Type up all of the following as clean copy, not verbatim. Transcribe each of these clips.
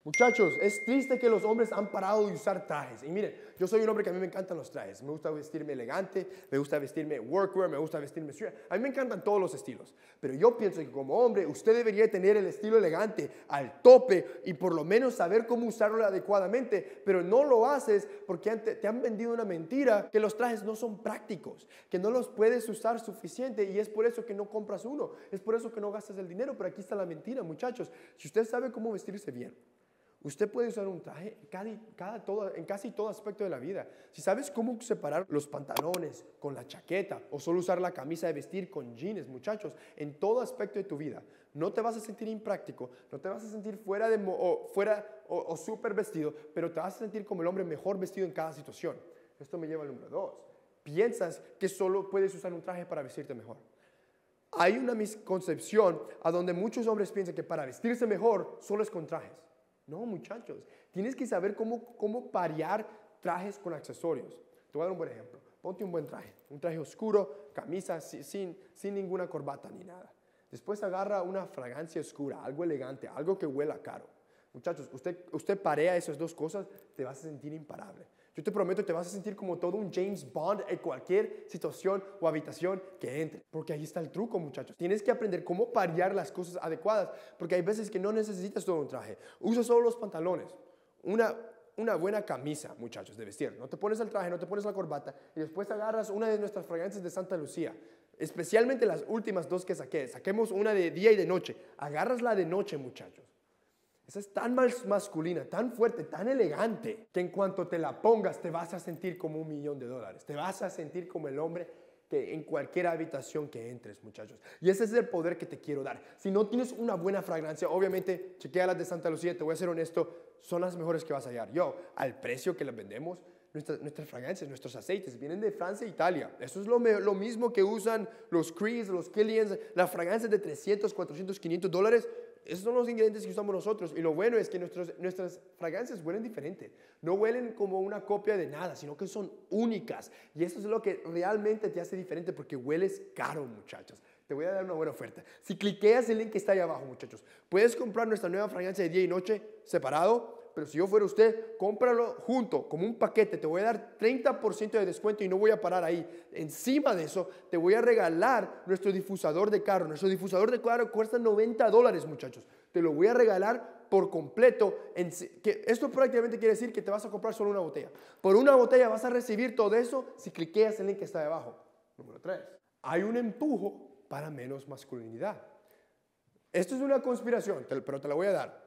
Muchachos, es triste que los hombres han parado de usar trajes. Y miren, yo soy un hombre que a mí me encantan los trajes. Me gusta vestirme elegante, me gusta vestirme workwear, me gusta vestirme street. A mí me encantan todos los estilos. Pero yo pienso que como hombre, usted debería tener el estilo elegante al tope y por lo menos saber cómo usarlo adecuadamente. Pero no lo haces porque te han vendido una mentira que los trajes no son prácticos, que no los puedes usar suficiente y es por eso que no compras uno. Es por eso que no gastas el dinero. Pero aquí está la mentira, muchachos. Si usted sabe cómo vestirse bien, usted puede usar un traje en casi todo aspecto de la vida. Si sabes cómo separar los pantalones con la chaqueta o solo usar la camisa de vestir con jeans, muchachos, en todo aspecto de tu vida, no te vas a sentir impráctico, no te vas a sentir fuera o súper vestido, pero te vas a sentir como el hombre mejor vestido en cada situación. Esto me lleva al número 2. Piensas que solo puedes usar un traje para vestirte mejor. Hay una misconcepción a donde muchos hombres piensan que para vestirse mejor solo es con trajes. No, muchachos, tienes que saber cómo parear trajes con accesorios. Te voy a dar un buen ejemplo. Ponte un buen traje, un traje oscuro, camisa sin ninguna corbata ni nada. Después agarra una fragancia oscura, algo elegante, algo que huela caro. Muchachos, usted parea esas dos cosas, te vas a sentir imparable. Yo te prometo, te vas a sentir como todo un James Bond en cualquier situación o habitación que entre. Porque ahí está el truco, muchachos. Tienes que aprender cómo parear las cosas adecuadas. Porque hay veces que no necesitas todo un traje. Usa solo los pantalones. Una buena camisa, muchachos, de vestir. No te pones el traje, no te pones la corbata. Y después agarras una de nuestras fragancias de Santa Lucía. Especialmente las últimas dos que saqué. Saquemos una de día y de noche. Agarras la de noche, muchachos. Esa es tan masculina, tan fuerte, tan elegante, que en cuanto te la pongas te vas a sentir como $1,000,000. Te vas a sentir como el hombre que en cualquier habitación que entres, muchachos. Y ese es el poder que te quiero dar. Si no tienes una buena fragancia, obviamente, chequea las de Santa Lucía, te voy a ser honesto, son las mejores que vas a hallar. Al precio que las vendemos, nuestras fragancias, nuestros aceites, vienen de Francia e Italia. Eso es lo mismo que usan los Crees, los Killians, las fragancias de $300, $400, $500. Esos son los ingredientes que usamos nosotros. Y lo bueno es que nuestras fragancias huelen diferente. No huelen como una copia de nada, sino que son únicas. Y eso es lo que realmente te hace diferente porque hueles caro, muchachos. Te voy a dar una buena oferta. Si cliqueas el link que está ahí abajo, muchachos, puedes comprar nuestra nueva fragancia de día y noche separado. Pero si yo fuera usted, cómpralo junto, como un paquete. Te voy a dar 30% de descuento y no voy a parar ahí. Encima de eso, te voy a regalar nuestro difusador de carro. Nuestro difusador de carro cuesta $90, muchachos. Te lo voy a regalar por completo. Esto prácticamente quiere decir que te vas a comprar solo una botella. Por una botella vas a recibir todo eso si cliqueas el link que está de abajo. Número 3. Hay un empujo para menos masculinidad. Esto es una conspiración, pero te la voy a dar.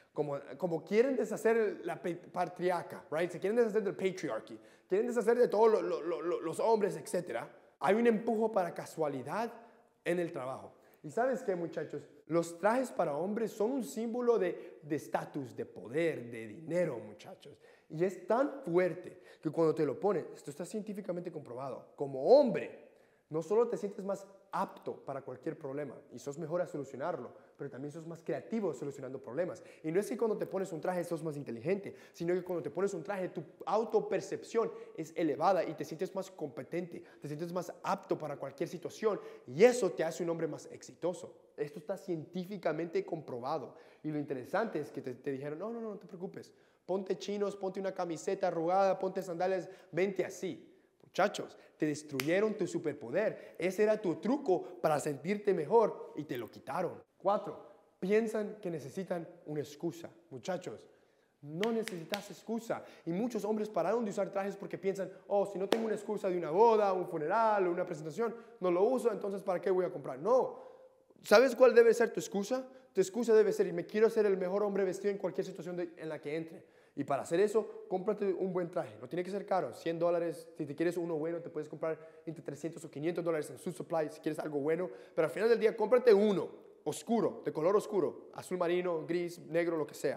Como quieren deshacer la patriarca, right? Se quieren deshacer del patriarchy, quieren deshacer de todos los hombres, etc. Hay un empujo para casualidad en el trabajo. ¿Y sabes qué, muchachos? Los trajes para hombres son un símbolo de estatus, de poder, de dinero, muchachos. Y es tan fuerte que cuando te lo pones, esto está científicamente comprobado, como hombre, no solo te sientes más apto para cualquier problema y sos mejor a solucionarlo, pero también sos más creativo solucionando problemas. Y no es que cuando te pones un traje sos más inteligente, sino que cuando te pones un traje tu autopercepción es elevada y te sientes más competente, te sientes más apto para cualquier situación y eso te hace un hombre más exitoso. Esto está científicamente comprobado. Y lo interesante es que te dijeron, no te preocupes, ponte chinos, ponte una camiseta arrugada, ponte sandalias, vente así. Muchachos, te destruyeron tu superpoder. Ese era tu truco para sentirte mejor y te lo quitaron. 4. Piensan que necesitan una excusa. Muchachos, no necesitas excusa. Y muchos hombres pararon de usar trajes porque piensan, si no tengo una excusa de una boda, un funeral o una presentación, no lo uso, entonces ¿para qué voy a comprar? No. ¿Sabes cuál debe ser tu excusa? Tu excusa debe ser, me quiero ser el mejor hombre vestido en cualquier situación en la que entre. Y para hacer eso, cómprate un buen traje. No tiene que ser caro, $100. Si te quieres uno bueno, te puedes comprar entre $300 o $500 en Suit Supply si quieres algo bueno. Pero al final del día, cómprate uno oscuro, de color oscuro, azul marino, gris, negro, lo que sea.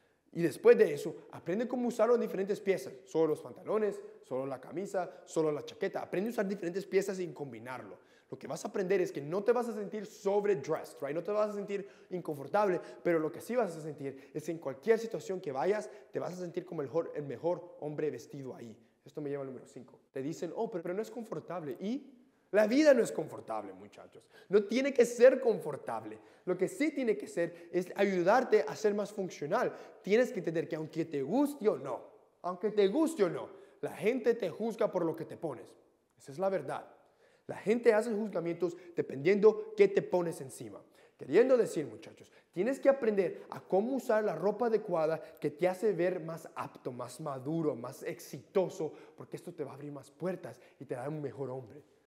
Y después de eso, aprende cómo usarlo en diferentes piezas. Solo los pantalones, solo la camisa, solo la chaqueta. Aprende a usar diferentes piezas y combinarlo. Lo que vas a aprender es que no te vas a sentir sobredressed, right? No te vas a sentir inconfortable, pero lo que sí vas a sentir es que en cualquier situación que vayas, te vas a sentir como el mejor hombre vestido ahí. Esto me lleva al número 5. Te dicen, pero no es confortable. ¿Y La vida no es confortable, muchachos. No tiene que ser confortable. Lo que sí tiene que ser es ayudarte a ser más funcional. Tienes que entender que aunque te guste o no, la gente te juzga por lo que te pones. Esa es la verdad. La gente hace juzgamientos dependiendo qué te pones encima. Queriendo decir, muchachos, tienes que aprender a cómo usar la ropa adecuada que te hace ver más apto, más maduro, más exitoso, porque esto te va a abrir más puertas y te hará un mejor hombre.